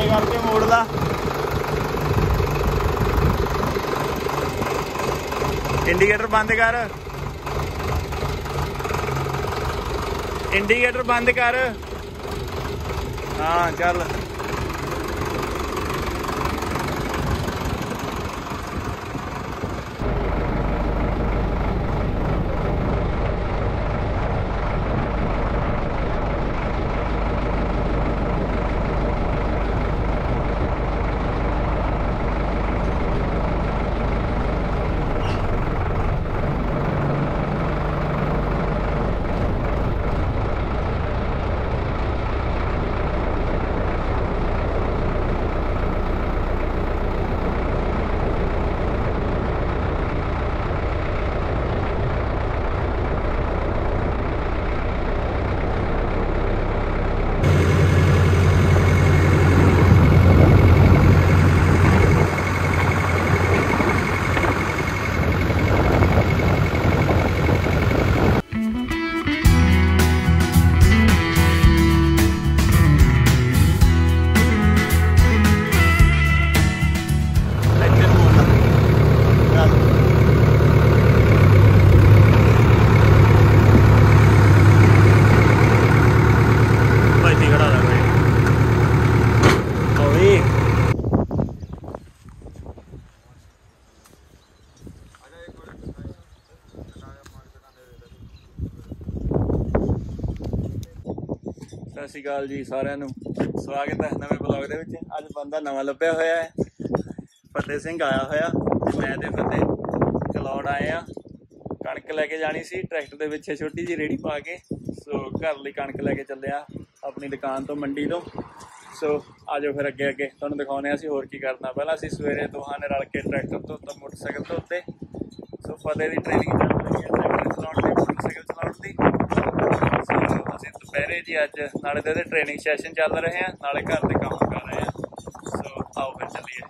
थल्ले करके मोड़ ला। इंडिकेटर बंद कर, इंडिकेटर बंद कर। हाँ चल। सत श्री अकाल जी सारिਆਂ ਨੂੰ स्वागत है नवे ब्लॉग ਦੇ ਵਿੱਚ। ਅੱਜ ਬੰਦਾ ਨਵਾਂ ਲੱਭਿਆ ਹੋਇਆ ਹੈ, ਫਤਿਹ ਸਿੰਘ ਆਇਆ ਹੋਇਆ। ਮੈਂ ਤੇ ਫਤਿਹ ਕਲੌੜ ਆਏ ਆ। ਕਣਕ ਲੈ ਕੇ ਜਾਣੀ ਸੀ ਟਰੈਕਟਰ ਦੇ ਵਿੱਚ ਛੋਟੀ ਜਿਹੀ ਰੇੜੀ ਪਾ ਕੇ। ਸੋ ਘਰ ਲਈ ਕਣਕ ਲੈ ਕੇ ਚੱਲਿਆ ਆਪਣੀ ਦੁਕਾਨ ਤੋਂ, ਮੰਡੀ ਤੋਂ। ਸੋ ਆ ਜਾਓ ਫਿਰ ਅੱਗੇ ਅੱਗੇ ਤੁਹਾਨੂੰ ਦਿਖਾਉਂਦੇ ਹਾਂ ਅਸੀਂ ਹੋਰ ਕੀ ਕਰਨਾ। ਪਹਿਲਾਂ ਅਸੀਂ ਸਵੇਰੇ ਦੋਹਾਂ ਨੇ ਰਲ ਕੇ ਟਰੈਕਟਰ ਤੋਂ ਤਾਂ ਮੋਟਰਸਾਈਕਲ ਤੋਂ ਉੱਤੇ। ਸੋ ਫਤਿਹ ਦੀ ਟ੍ਰੇਨਿੰਗ ਚੱਲ ਰਹੀ ਹੈ ਟਰੈਕਟਰ ਚਲਾਉਣ ਦੀ, ਮੋਟਰਸਾਈਕਲ ਚਲਾਉਣ ਦੀ। ਅਸੀਂ ਦੁਪਹਿਰੇ ਜੀ ਅੱਜ ਨਾਲੇ ਤਾਂ ਇਹਦੇ ਟ੍ਰੇਨਿੰਗ ਸੈਸ਼ਨ ਚੱਲ ਰਹੇ ਆ, ਨਾਲੇ ਘਰ ਦੇ ਕੰਮ ਕਰ ਰਹੇ ਆ। ਸੋ ਆਓ ਫਿਰ ਚੱਲੀਏ।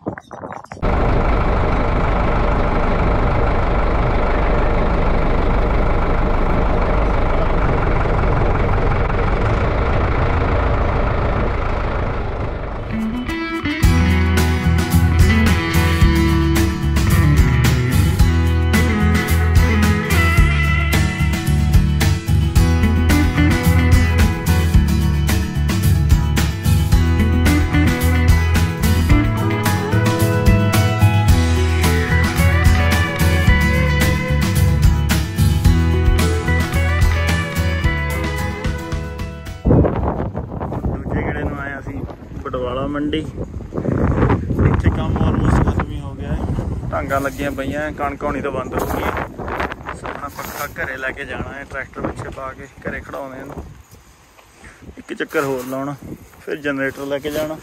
ਬਟਵਾਲਾ ਮੰਡੀ, ਇੱਥੇ ਕੰਮ ਆਲਮੋਸਟ ਖਤਮ ਹੀ ਹੋ ਗਿਆ ਹੈ। ਢਾਂਗਾਂ ਲੱਗੀਆਂ ਪਈਆਂ, ਕਣਕ ਹੋਣੀ ਤਾਂ ਬੰਦ ਹੋ ਗਈ ਹੈ। ਸੋ ਆਪਣਾ ਪੱਖਾ ਘਰੇ ਲੈ ਕੇ ਜਾਣਾ ਹੈ, ਟਰੈਕਟਰ ਪਿੱਛੇ ਪਾ ਕੇ ਘਰੇ ਖੜਾਉਣੇ ਇਹਨੂੰ। ਇੱਕ ਚੱਕਰ ਹੋਰ ਲਾਉਣਾ, ਫਿਰ ਜਨਰੇਟਰ ਲੈ ਕੇ ਜਾਣਾ।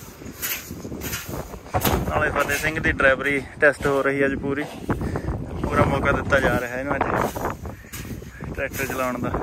ਨਾਲੇ ਫਤਿਹ ਸਿੰਘ ਦੀ ਡਰਾਈਵਰੀ ਟੈਸਟ ਹੋ ਰਹੀ ਅੱਜ ਪੂਰਾ ਮੌਕਾ ਦਿੱਤਾ ਜਾ ਰਿਹਾ ਇਹਨੂੰ ਅੱਜ ਟਰੈਕਟਰ ਚਲਾਉਣ ਦਾ।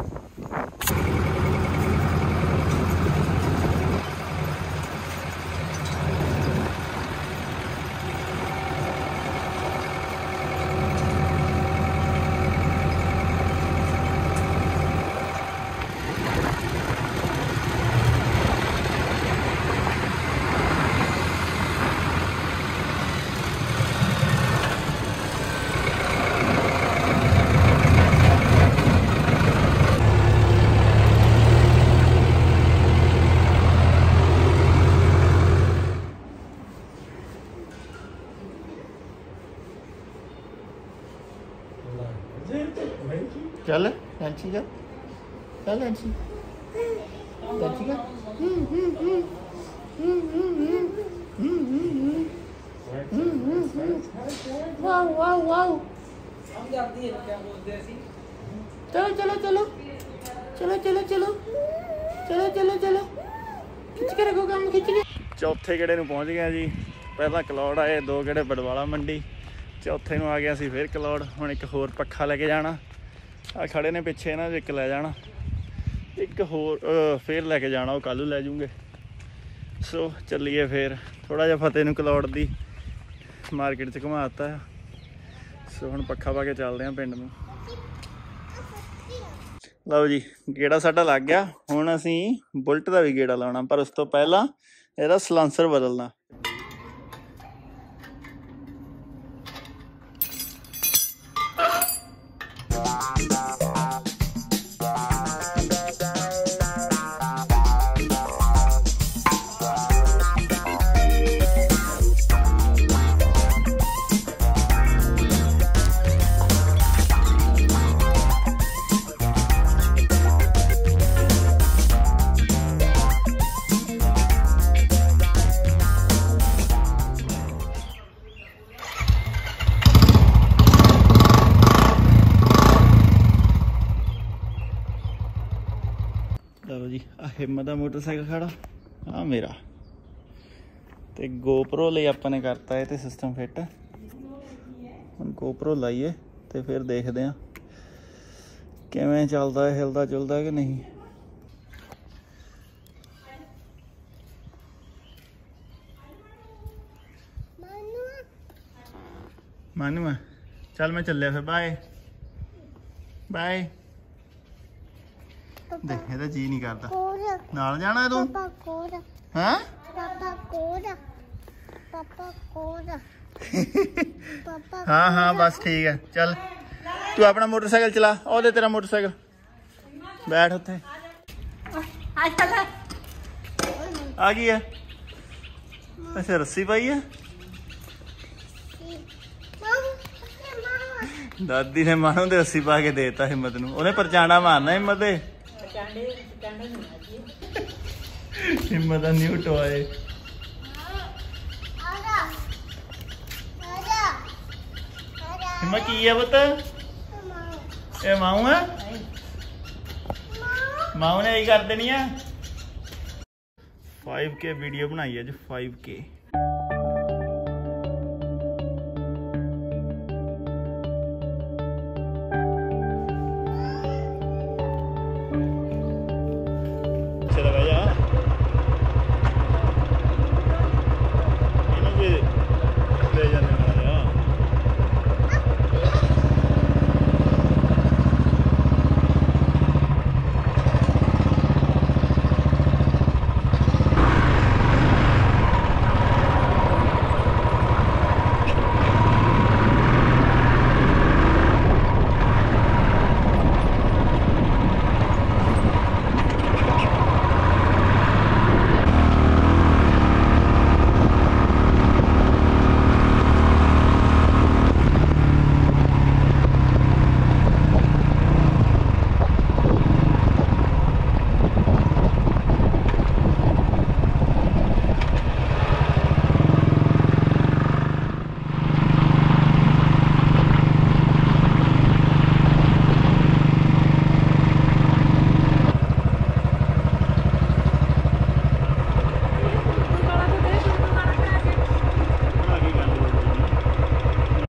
चल लंची का, चल लंची लंची का। वाओ वाओ वाओ, चलो चलो चलो चलो चलो चलो चलो चलो चलो, खिच के रखो काम, खिच के। चौथे गेड़े ਨੂੰ ਪਹੁੰਚ ਗਏ ਜੀ। ਪਹਿਲਾਂ ਕਲੌੜ ਆਏ, 2 गेड़े ਬਟਵਾਲਾ ਮੰਡੀ, चौथे ਨੂੰ ਆ ਗਿਆ ਸੀ ਫਿਰ ਕਲੌੜ। ਹੁਣ ਇੱਕ ਹੋਰ ਪੱਖਾ ਲੈ ਕੇ ਜਾਣਾ। ਆ ਖੜੇ ਨੇ ਪਿੱਛੇ ਇਹਨਾਂ ਦੇ, ਇੱਕ ਲੈ ਜਾਣਾ, ਇੱਕ ਹੋਰ ਫਿਰ ਲੈ ਕੇ ਜਾਣਾ, ਉਹ ਕੱਲ੍ਹ ਨੂੰ ਲੈ ਜੂਗੇ। ਸੋ ਚੱਲੀਏ ਫਿਰ। ਥੋੜ੍ਹਾ ਜਿਹਾ ਫਤਿਹ ਨੂੰ ਕਲੌੜ ਦੀ ਮਾਰਕੀਟ 'ਚ ਘੁਮਾ ਦਿੱਤਾ। ਸੋ ਹੁਣ ਪੱਖਾ ਪਾ ਕੇ ਚੱਲਦੇ ਹਾਂ ਪਿੰਡ ਨੂੰ। ਲਓ ਜੀ, ਗੇੜਾ ਸਾਡਾ ਲੱਗ ਗਿਆ। ਹੁਣ ਅਸੀਂ ਬੁਲਟ ਦਾ ਵੀ ਗੇੜਾ ਲਾਉਣਾ, ਪਰ ਉਸ ਤੋਂ ਪਹਿਲਾਂ ਇਹਦਾ ਸਲਾਂਸਰ ਬਦਲਣਾ। चलो जी आ हिम्मत का मोटरसाइकिल खड़ा आ मेरा ते गोप्रो ਲਈ ਆਪਾਂ ਨੇ ਕਰਤਾ ਇਹ ਤੇ ਸਿਸਟਮ ਫਿੱਟ। ਹੁਣ GoPro ਲਾਈਏ ਤੇ ਫਿਰ ਦੇਖਦੇ ਆ ਕਿਵੇਂ ਚੱਲਦਾ ਹੈ, ਹਿਲਦਾ ਜੁਲਦਾ ਕਿ ਨਹੀਂ। ਮਾਨੂ ਆ ਚੱਲ ਮੈਂ ਚੱਲਿਆ ਫਿਰ ਬਾਏ ਬਾਏ। देख ਇਹਦਾ जी नहीं करता नाल जाना है तू हैं हाँ हाँ बस ठीक है चल तू अपना मोटरसाइकिल चला और दे तेरा मोटरसाइकिल बैठ उत्थे आ गई है। अच्छा रस्सी पाई है दादी ने मानो दे रस्सी पा के देता हिम्मत नूं उन्हें परचाना मारना हिम्मत दे हिम्मत न्यू टॉय हिम्मत की है पुत ये माऊ है माऊ ने यही कर देनी है 5K वीडियो बनाई है जो 5K